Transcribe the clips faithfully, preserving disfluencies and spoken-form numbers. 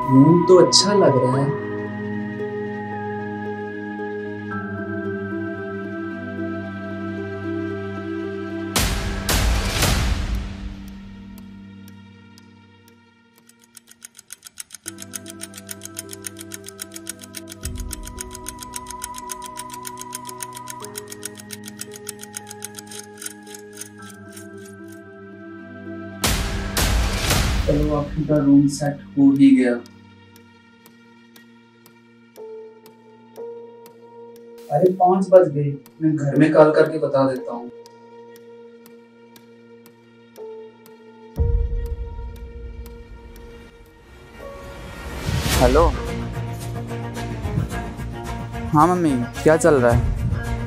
Room तो अच्छा लग रहा है। चलो आखिरकार रूम सेट हो ही गया। अरे पाँच बज गए, मैं घर में कॉल करके बता देता हूँ। हेलो। हाँ मम्मी, क्या चल रहा है?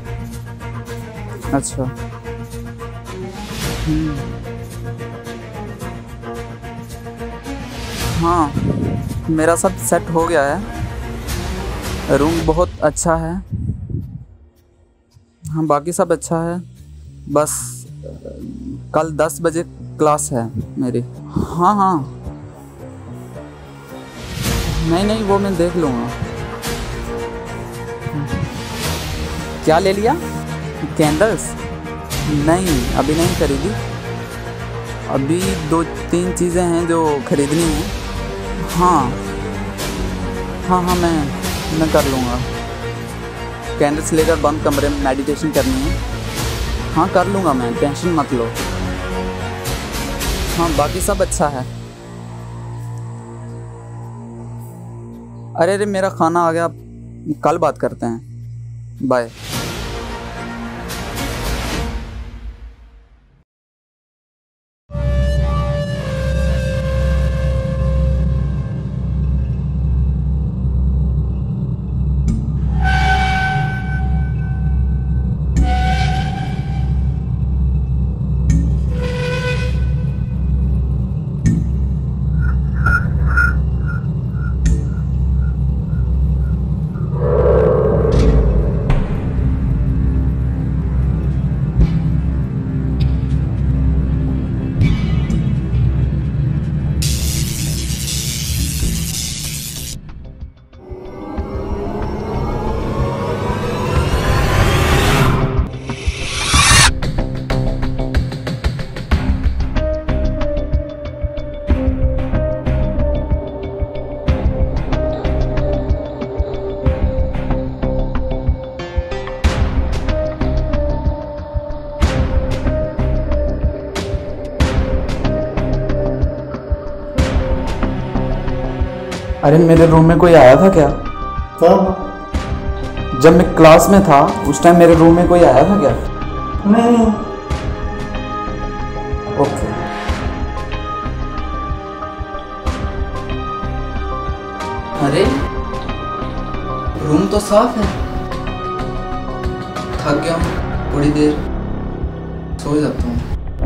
अच्छा। हम्म। हाँ, मेरा सब सेट हो गया है। रूम बहुत अच्छा है। हाँ, बाकी सब अच्छा है। बस कल दस बजे क्लास है मेरी। हाँ हाँ, नहीं नहीं, वो मैं देख लूँगा। क्या ले लिया? कैंडल्स? नहीं, अभी नहीं खरीदी। अभी दो तीन चीज़ें हैं जो खरीदनी हैं। हाँ हाँ हाँ, मैं मैं कर लूँगा। कैंडल्स लेकर बंद कमरे में मेडिटेशन करनी है। हाँ कर लूँगा मैं, टेंशन मत लो। हाँ बाकी सब अच्छा है। अरे अरे, मेरा खाना आ गया, कल बात करते हैं। बाय। अरे मेरे रूम में कोई आया था क्या? कब? जब मैं क्लास में था उस टाइम मेरे रूम में कोई आया था क्या? नहीं। ओके। अरे रूम तो साफ है। थक गया हूँ, थोड़ी देर सो जाता हूँ।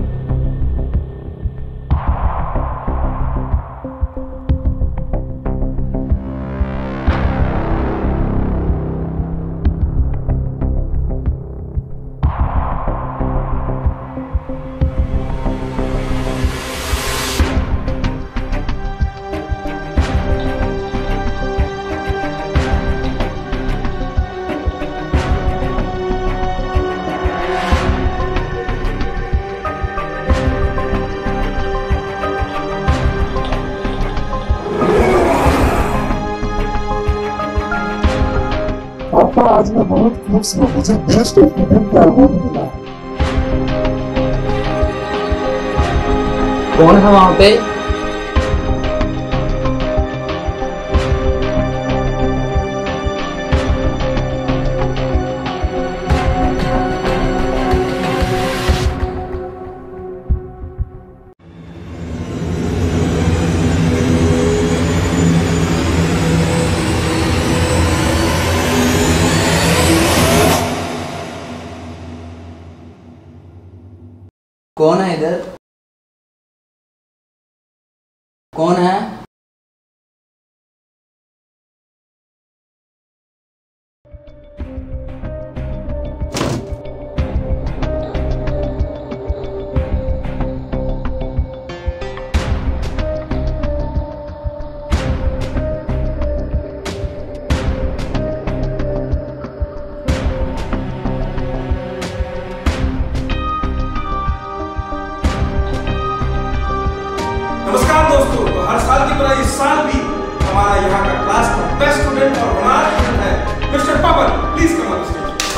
पापा आज मैं बहुत खुश हूँ, मुझे बेस्ट स्टूडेंट का अवार्ड मिला। कौन है वहां पे? कौन है इधर? कौन है? साल की तरह इस साल भी हमारा यहाँ का क्लास का बेस्ट स्टूडेंट और हमारा स्टूडेंट है mister Pawan. Please come on stage.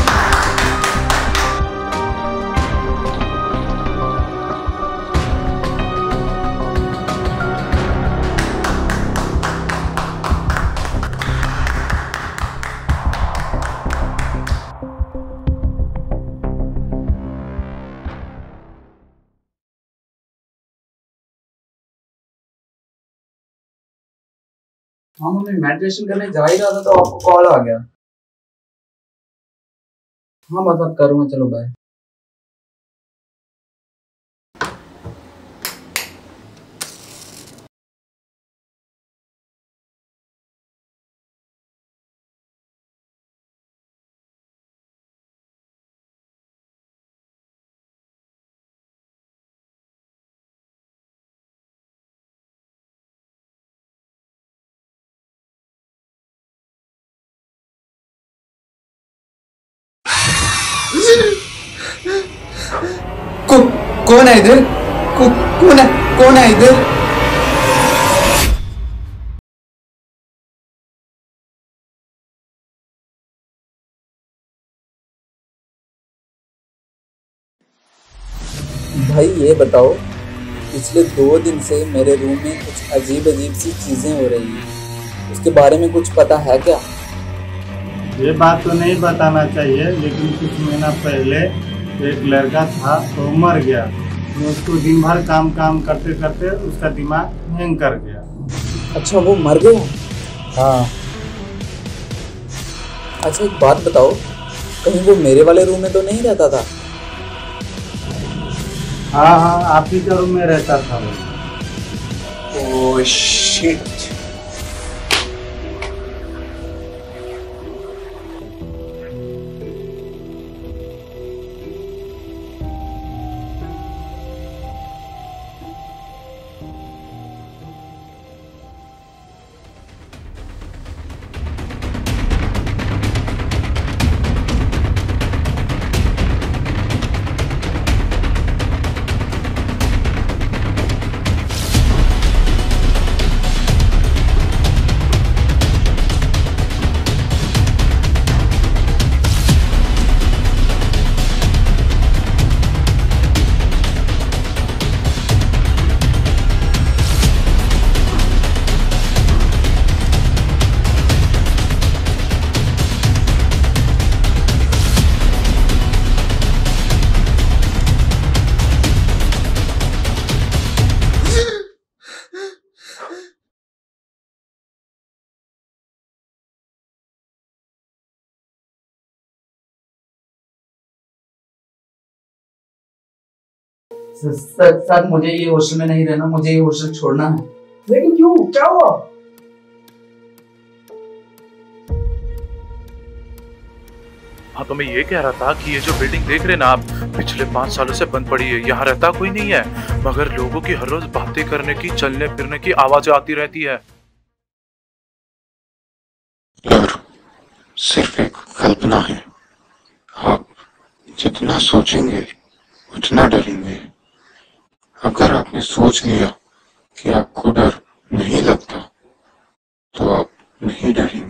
हाँ मम्मी, मेडिटेशन करने जा ही रहा था तो आपको कॉल आ गया। हाँ बस अब करूँगा, चलो बाय। को, कौन है इधर? को, कौन है कौन है इधर? भाई ये बताओ, पिछले दो दिन से मेरे रूम में कुछ अजीब अजीब सी चीजें हो रही हैं, उसके बारे में कुछ पता है क्या? ये बात तो नहीं बताना चाहिए, लेकिन कुछ महीना पहले एक लड़का था तो मर गया। तो उसको दिन भर काम काम करते करते उसका दिमाग हैंग कर गया। अच्छा, वो मर गया? हाँ। अच्छा एक बात बताओ, कहीं वो मेरे वाले रूम में तो नहीं रहता था? हाँ हाँ, आप ही के रूम में रहता था वो। Oh shit. सर सर मुझे ये हॉस्टल में नहीं रहना, मुझे ये हॉस्टल छोड़ना है। लेकिन क्यों, क्या हुआ? हाँ, तो मैं ये कह रहा था कि ये जो बिल्डिंग देख रहे ना आप, पिछले पाँच सालों से बंद पड़ी है। यहाँ रहता कोई नहीं है, मगर लोगों की हर रोज बातें करने की, चलने फिरने की आवाजें आती रहती है। यार, सिर्फ एक कल्पना है। आप जितना सोचेंगे उतना डरेंगे। अगर आपने सोच लिया कि आपको डर नहीं लगता तो आप नहीं डरेंगे।